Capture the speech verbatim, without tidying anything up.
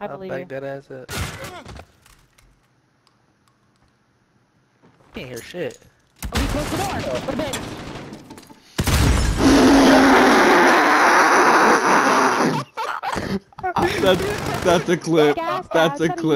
I I'll believe back you. that ass up. Can't hear shit. Oh, he closed the door. What a bitch. That's that's a clip. Gas, That's gas, a clip.